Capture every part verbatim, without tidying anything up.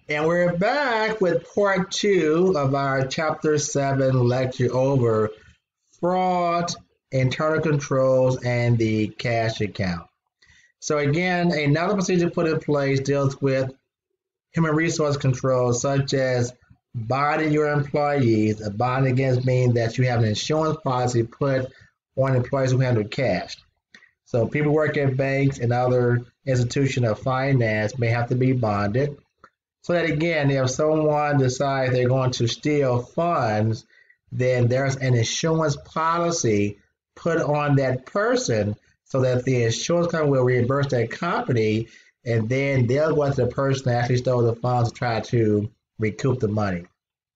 And we're back with part two of our chapter seven lecture over fraud, internal controls, and the cash account. So again, another procedure put in place deals with human resource controls such as bonding your employees. A bond against means that you have an insurance policy put on employees who handle cash. So people work at banks and other institutions of finance may have to be bonded. So that again, if someone decides they're going to steal funds, then there's an insurance policy put on that person so that the insurance company will reimburse that company, and then they'll go after the person that actually stole the funds to try to recoup the money.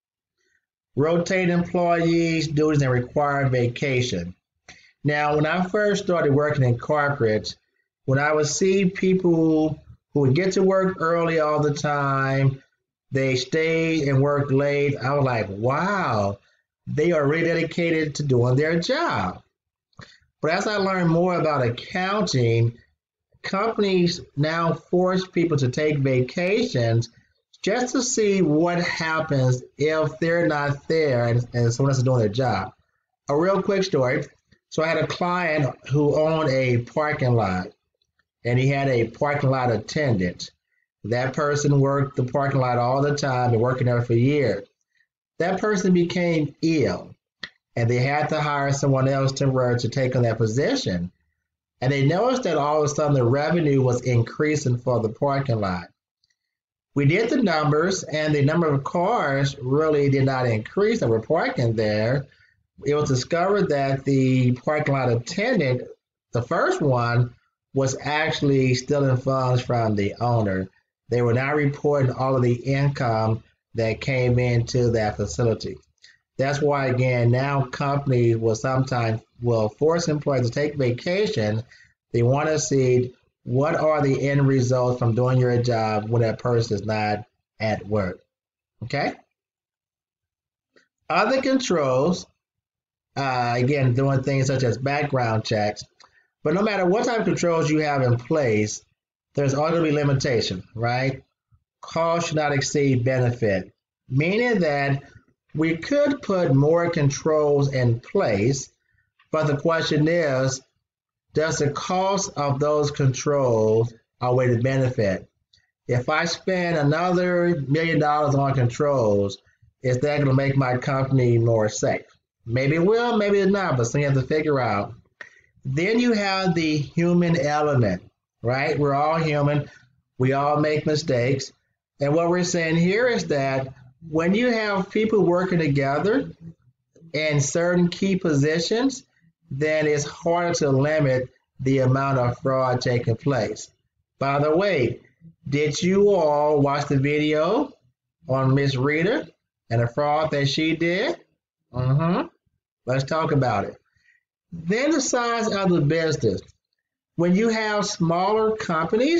Rotate employees, duties, and required vacation. Now, when I first started working in corporate, when I would see people who would get to work early all the time, they stayed and worked late, I was like, wow, they are really dedicated to doing their job. But as I learned more about accounting, companies now force people to take vacations just to see what happens if they're not there and, and someone else is doing their job. A real quick story. So I had a client who owned a parking lot, and he had a parking lot attendant. That person worked the parking lot all the time and working there for years. That person became ill, and they had to hire someone else temporarily to take on that position. And they noticed that all of a sudden the revenue was increasing for the parking lot. We did the numbers, and the number of cars really did not increase that were parking there. It was discovered that the parking lot attendant, the first one, was actually stealing funds from the owner. They were not reporting all of the income that came into that facility. That's why, again, now companies will sometimes will force employees to take vacation. They want to see what are the end results from doing your job when that person is not at work. Okay? Other controls, uh, again, doing things such as background checks. But no matter what type of controls you have in place, there's always going to be limitation, right? Cost should not exceed benefit, meaning that we could put more controls in place, but the question is, does the cost of those controls outweigh the benefit? If I spend another million dollars on controls, is that going to make my company more safe? Maybe it will, maybe it's not, but so you have to figure out. Then you have the human element, right? We're all human. We all make mistakes. And what we're saying here is that when you have people working together in certain key positions, then it's harder to limit the amount of fraud taking place. By the way, did you all watch the video on Miss Rita and the fraud that she did? Mm-hmm. Let's talk about it. Then the size of the business. When you have smaller companies,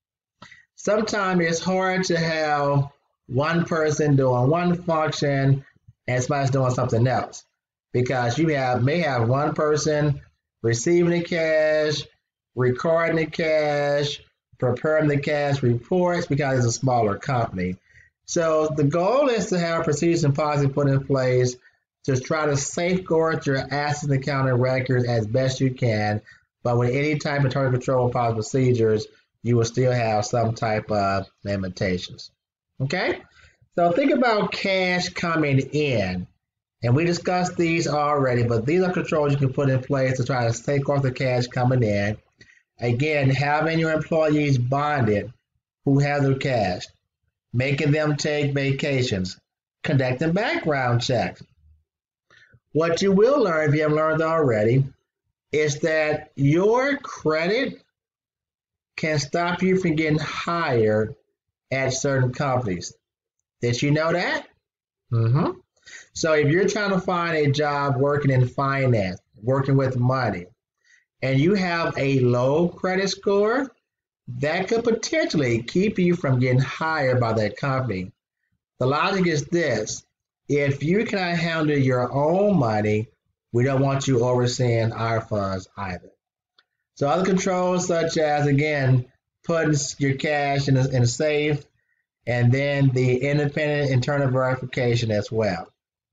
sometimes it's hard to have one person doing one function and somebody's doing something else, because you have may have one person receiving the cash, recording the cash, preparing the cash reports, because it's a smaller company. So the goal is to have procedures and policies put in place to try to safeguard your assets and accounting records as best you can. But with any type of internal control policy procedures, you will still have some type of limitations. Okay? So think about cash coming in. And we discussed these already, but these are controls you can put in place to try to safeguard the cash coming in. Again, having your employees bonded who have their cash, making them take vacations, conducting background checks. What you will learn, if you haven't learned already, is that your credit can stop you from getting hired at certain companies. Did you know that? Mm-hmm. So if you're trying to find a job working in finance, working with money, and you have a low credit score, that could potentially keep you from getting hired by that company. The logic is this: if you cannot handle your own money, we don't want you overseeing our funds either. So other controls such as, again, putting your cash in a, in a safe, and then the independent internal verification as well.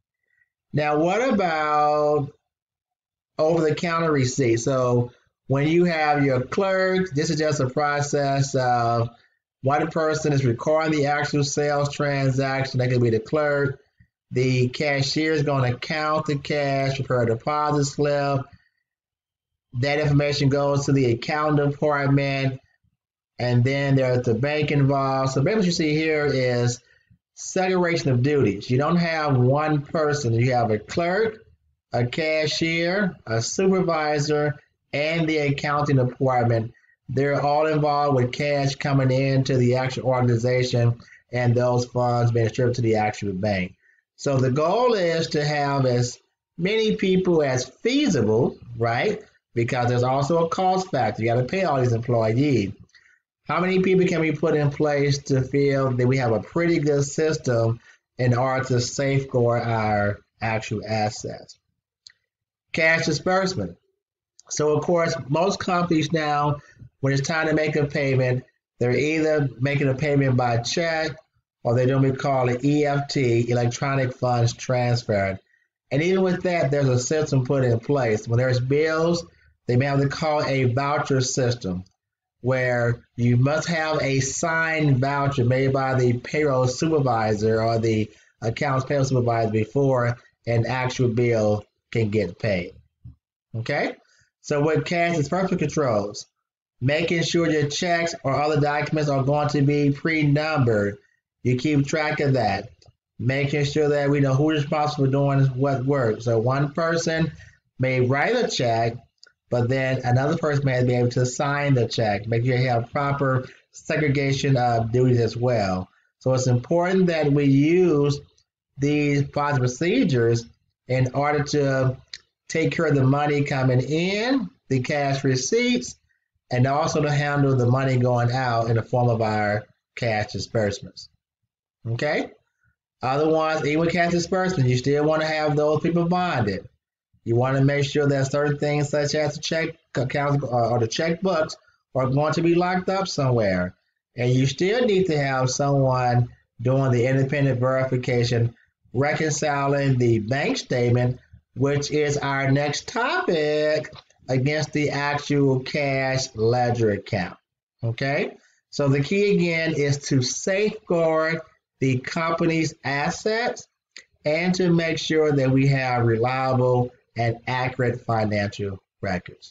Now, what about over-the-counter receipts? So when you have your clerk, this is just a process of one person is recording the actual sales transaction. That could be the clerk. The cashier is going to count the cash, prepare a deposit slip. That information goes to the accounting department, and then there's the bank involved. So basically what you see here is segregation of duties. You don't have one person. You have a clerk, a cashier, a supervisor, and the accounting department. They're all involved with cash coming into the actual organization and those funds being distributed to the actual bank. So the goal is to have as many people as feasible, right? Because there's also a cost factor. You got to pay all these employees. How many people can we put in place to feel that we have a pretty good system in order to safeguard our actual assets? Cash disbursement. So, of course, most companies now, when it's time to make a payment, they're either making a payment by check or they're doing what we call an E F T, electronic funds transfer. And even with that, there's a system put in place. When there's bills, they may have to call a voucher system, where you must have a signed voucher made by the payroll supervisor or the accounts payable supervisor before an actual bill can get paid. Okay? So with cash disbursement controls, making sure your checks or other documents are going to be pre-numbered. You keep track of that. Making sure that we know who's responsible for doing what work. So one person may write a check, but then another person may be able to sign the check. Make sure you have proper segregation of duties as well. So it's important that we use these policy procedures in order to take care of the money coming in, the cash receipts, and also to handle the money going out in the form of our cash disbursements. Okay? Otherwise, even with cash disbursements, you still want to have those people bonded. You want to make sure that certain things such as the check accounts or the checkbooks are going to be locked up somewhere. And you still need to have someone doing the independent verification, reconciling the bank statement, which is our next topic, against the actual cash ledger account. Okay? So the key again is to safeguard the company's assets and to make sure that we have reliable and accurate financial records.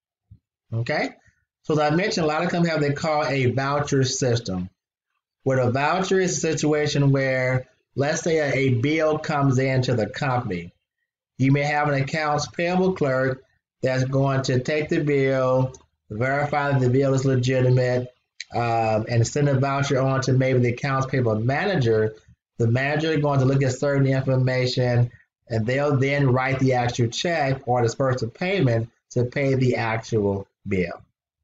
Okay? So as I mentioned, a lot of companies have what they call a voucher system. What a voucher is a situation where, let's say a, a bill comes into the company. You may have an accounts payable clerk that's going to take the bill, verify that the bill is legitimate, um, and send a voucher on to maybe the accounts payable manager. The manager is going to look at certain information, and they'll then write the actual check or disperse the payment to pay the actual bill.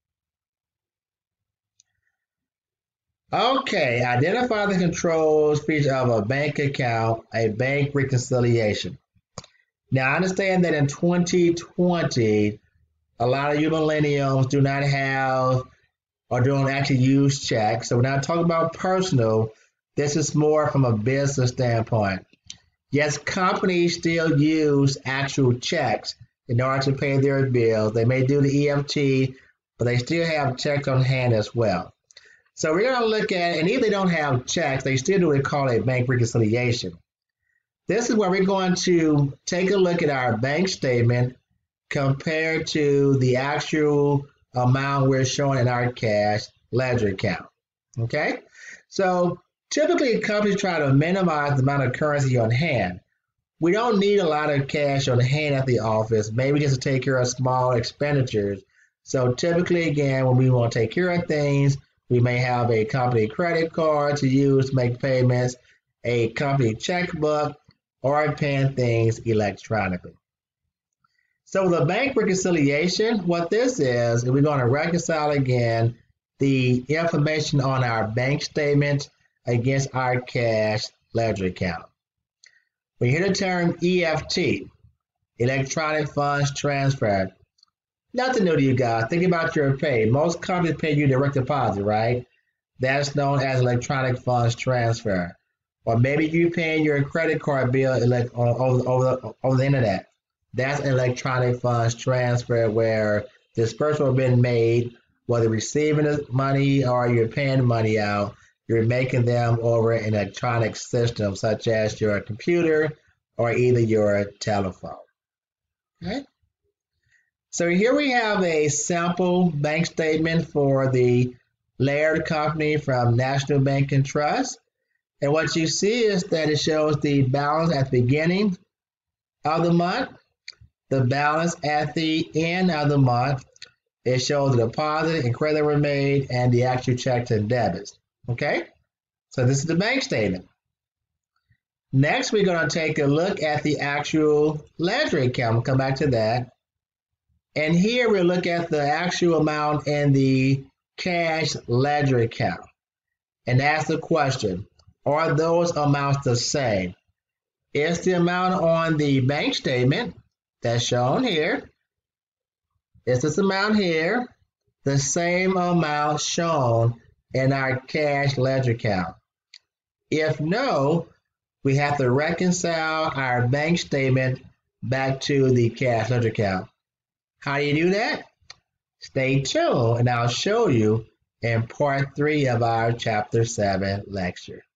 Okay, identify the controls feature of a bank account, a bank reconciliation. Now, I understand that in twenty twenty, a lot of you millennials do not have or don't actually use checks. So we're not talking about personal. This is more from a business standpoint. Yes, companies still use actual checks in order to pay their bills. They may do the E F T, but they still have checks on hand as well. So we're going to look at, and if they don't have checks, they still do what we call a bank reconciliation. This is where we're going to take a look at our bank statement compared to the actual amount we're showing in our cash ledger account. Okay? So typically companies try to minimize the amount of currency on hand. We don't need a lot of cash on hand at the office, maybe just to take care of small expenditures. So typically, again, when we want to take care of things, we may have a company credit card to use to make payments, a company checkbook, or paying things electronically. So the bank reconciliation, what this is, is we're going to reconcile again the information on our bank statement against our cash ledger account. When you hear the term E F T, electronic funds transfer, nothing new to you guys. Think about your pay. Most companies pay you direct deposit, right? That's known as electronic funds transfer. Or maybe you paying your credit card bill elect- over, over, over the internet. That's electronic funds transfer where disbursement has been made, whether receiving the money or you're paying money out, you're making them over an electronic system such as your computer or either your telephone. Okay? So here we have a sample bank statement for the Laird Company from National Bank and Trust. And what you see is that it shows the balance at the beginning of the month, the balance at the end of the month. It shows the deposit and credit were made and the actual checks and debits. Okay? So this is the bank statement. Next, we're going to take a look at the actual ledger account. We'll come back to that. And here we'll look at the actual amount in the cash ledger account. And ask the question, are those amounts the same? Is the amount on the bank statement that's shown here, is this amount here the same amount shown in our cash ledger account? If no, we have to reconcile our bank statement back to the cash ledger account. How do you do that? Stay tuned and I'll show you in part three of our chapter seven lecture.